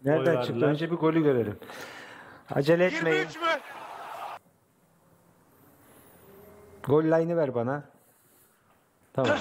Nereden çıktı? verdiler. Önce bir golü görelim. Acele etmeyin. 23 mü? Gol line'ı ver bana. Tamam.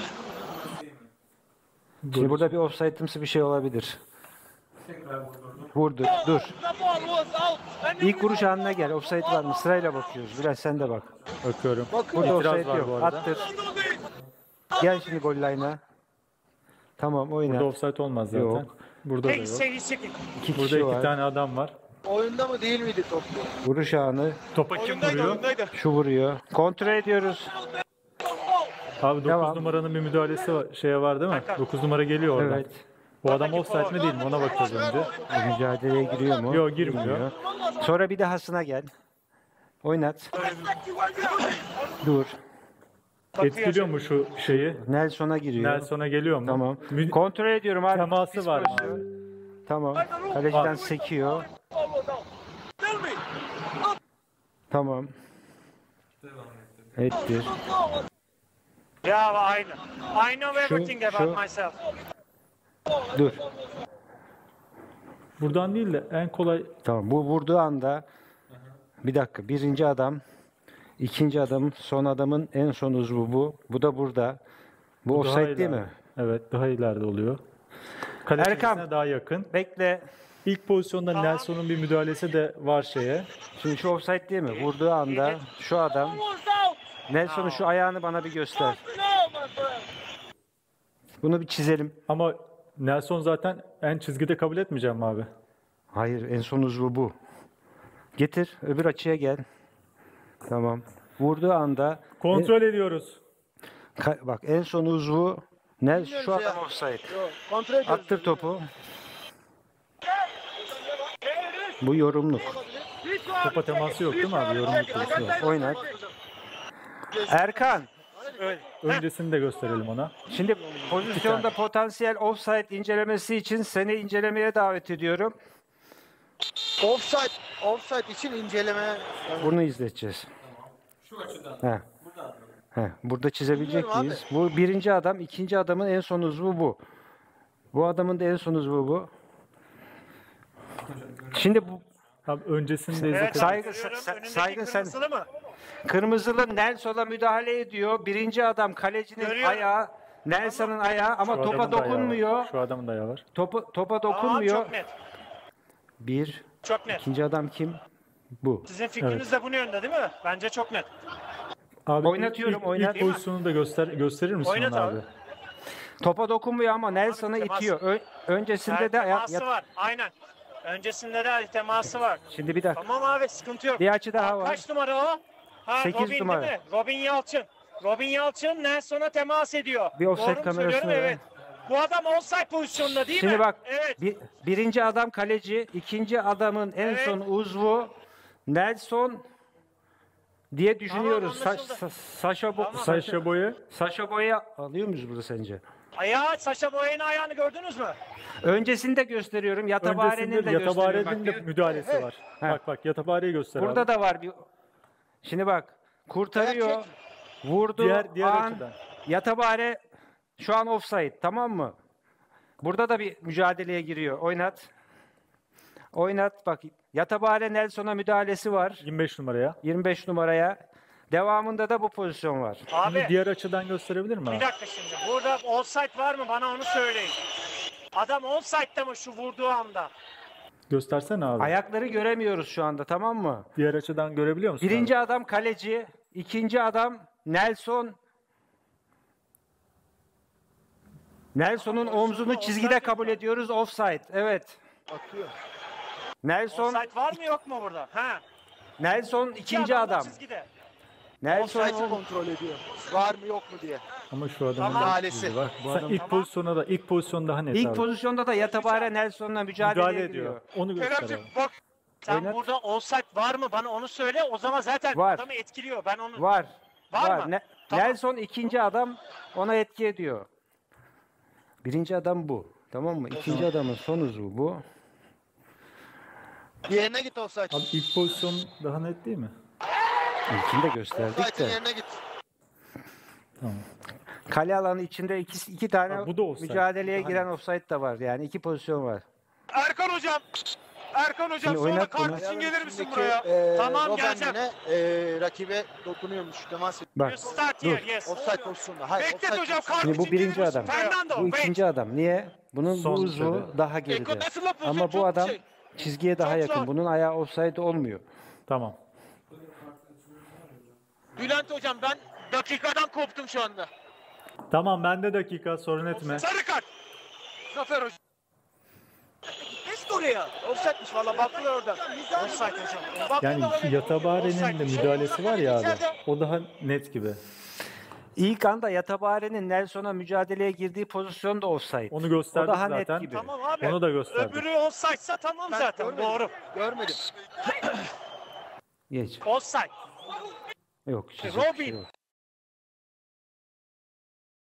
Şimdi burada bir offside'ımsı bir şey olabilir. Vurdu. Dur. İlk vuruş anına gel. Offside var mı? Sırayla bakıyoruz. Biraz sen de bak. Bakıyorum. Burada İtiraz offside var yok. bu arada. Attır. Gel şimdi gol line'a. Tamam oyna. Burada offside olmaz zaten. Yok. Burada da Hey, yok. İki Burada kişi iki var. tane adam var. Oyunda mı değil miydi top? Vuruş anı. Topa kim Oyundaydı, vuruyor? oyundaydı. Şu vuruyor. Kontrol ediyoruz. Abi 9 Devam. numaranın bir müdahalesi var, şeye var değil mi? 9 numara geliyor oradan. Evet. Bu adam offside mi değil mi? Ona bakacağız önce. Mücadeleye giriyor mu? Yok, girmiyor. Sonra bir dahasına gel. Oynat. Dur. Etkiliyor mu şu şeyi? Nelson'a giriyor. Nelson'a geliyor mu? Tamam. Mü- Kontrol ediyorum abi. Teması Biz var mı pozisyon. abi? Tamam. Kaleciden sekiyor. Tamam. Ettir. Yeah, I know everything about şu- myself. Dur. Buradan değil de en kolay Tamam. Bu vurduğu anda bir dakika. Birinci adam, ikinci adam, son adamın en son uzvu bu. Bu da burada. Bu daha offside değil ileride. mi? Evet, daha ileride oluyor. Kale Erkan. çizgisine daha yakın. Bekle. İlk pozisyonda Nelson'un bir müdahalesi de var şeye. Şimdi şu offside değil mi? Vurduğu anda şu adam Nelson'un şu ayağını bana bir göster. Bunu bir çizelim. Ama Nelson zaten en çizgide kabul etmeyeceğim abi. Hayır, en son uzvu bu. Getir, öbür açıya gel. Tamam. Vurduğu anda Kontrol ediyoruz. bak en son uzvu şu adam offside. Yok, kontrol ediyoruz. Attır topu. Bu yorumluk. Topa teması yok değil mi abi? Yorumluk pozisyonu var. Oynat. Erkan, Öncesini de gösterelim ona. şimdi pozisyonda potansiyel offside incelemesi için seni incelemeye davet ediyorum. Offside için inceleme. Bunu izleteceğiz. Şu açıdan. He. Burada çizebilecek Bilmiyorum miyiz? Bu birinci adam, ikinci adamın en son uzvu bu. Bu adamın da en son uzvu bu. Şimdi bu Abi öncesini de Evet, izletelim. Saygı- görüyorum. sa- Önündeki saygın sen- kırmızılı mı? kırmızılı Nelson'a müdahale ediyor. Birinci adam kalecinin Görüyorum. ayağı, Nelson'ın ayağı ama Şu topa adamın da ayağı var. dokunmuyor. Şu adamın da ayağı var. Topa Aa, dokunmuyor. çok net. Bir. Çok net. İkinci adam kim? Bu. Sizin fikriniz de bunun yönde değil mi? Bence çok net. Abi Oynatıyorum, oynat. İlk pozisyonu da gösterir misin Oynat onu abi. abi? Topa dokunmuyor ama Nelson'ı temas. itiyor. Öncesinde Evet, de teması var. Aynen. Öncesinde de teması var. Şimdi bir dakika. Tamam abi, sıkıntı yok. Bir açı daha var. Kaç numara o? Ha, 8 Robin numara. değil mi? Robin Yalçın. Robin Yalçın Nelson'a temas ediyor. Bir offside Doğru mu kamerasına söylüyorum? ver. Evet. Bu adam offside pozisyonunda değil Şimdi mi? bak. Evet. Birinci adam kaleci, ikinci adamın en Evet. son uzvu Nelson diye düşünüyoruz. Tamam, anlaşıldı. Saşa Boya. Saşa Boya alıyor muyuz burada sence? Ayağı, Saşa Boya'nın ayağını gördünüz mü? Öncesini de gösteriyorum. Yatabare'nin de Öncesinde gösteriyorum. Yatabare'nin Bak, de müdahalesi var. He. Bak Yatabare'yi göster burada abi. da var bir. Şimdi bak. Kurtarıyor. Ayak Vurdu. Diğer an, açıdan. Yatabare şu an offside. Tamam mı? Burada da bir mücadeleye giriyor. Oynat. Oynat. Bak. Yatabare Nelson'a müdahalesi var. 25 numaraya. 25 numaraya. Devamında da bu pozisyon var. Abi Şimdi diğer açıdan gösterebilir mi bir abi? dakika şimdi. Burada offside var mı? Bana onu söyleyin. Adam offside'da mı şu vurduğu anda? Göstersene abi. Ayakları göremiyoruz şu anda, tamam mı? Diğer açıdan görebiliyor musun? Birinci abi? adam kaleci, ikinci adam Nelson. Nelson'un omzunu çizgide kabul ediyoruz. Offside. Evet. Atıyor. Nelson Offside var mı yok mu burada? Ha. Nelson ikinci adam da adam. çizgide. Nelson Offside'ı kontrol ediyor. Var mı yok mu diye. Ama şu adamın Tamam. Müdahalesi. bak bu Sen adam ilk pozisyon daha net ilk abi. pozisyonda da Yatabare Nelson'la mücadeleye Müdahale giriyor. ediyor. Onu göster Keremciğim abi. bak. Sen Oynat. burada offside var mı? Bana onu söyle. O zaman zaten Var. adamı etkiliyor. Ben onu... Var. Var mı? Tamam. Nelson ikinci adam, ona etki ediyor. Birinci adam bu. Tamam mı? İkinci adamın son uzvu bu. Yerine git offside. Abi ilk pozisyon daha net değil mi? İlkini de gösterdik Offside'ın de. yerine git. Tamam. Kale alanı içinde iki tane Ha, bu da offside. mücadeleye Daha giren offside de var. Yani iki pozisyon var. Erkan hocam. Erkan hocam Şimdi sonra oynat kart bunu. için gelir misin İçindeki, buraya? Tamam, Robben geleceğim. yine, rakibe dokunuyormuş. Temas ediyor. Bak You start dur. here, yes. Offside pozisyonunda. Hayır, Beklet offside hocam, pozisyonunda. kart Şimdi bu için birinci gelir misin? adam. Fernando, Bu wait. ikinci adam. Niye? Bunun Son bu uzvu dedi. daha geride. nasıl yapıyorsun? Ama Çok bu adam şey. çizgiye daha Çok yakın. zor. Bunun ayağı offside olmuyor. Tamam. Bülent hocam ben dakikadan koptum şu anda. Tamam bende dakika sorun etme. Sarı kart. Zafer hocam. Geç oraya. Offside'miş valla baktılar oradan. Offside hocam. Yani Yatabare'nin de müdahalesi var ya abi. O daha net gibi. İlk anda Yatabare'nin Nelson'a mücadeleye girdiği pozisyon da offside. Onu O gösterdik daha net zaten. gibi. Tamam abi. Onu da gösterdik. Öbürü offside'sa tamam Ben zaten. görmedim. Doğru. Görmedim. Geç. Offside. Yok. çizecek bir Robin. şey yok.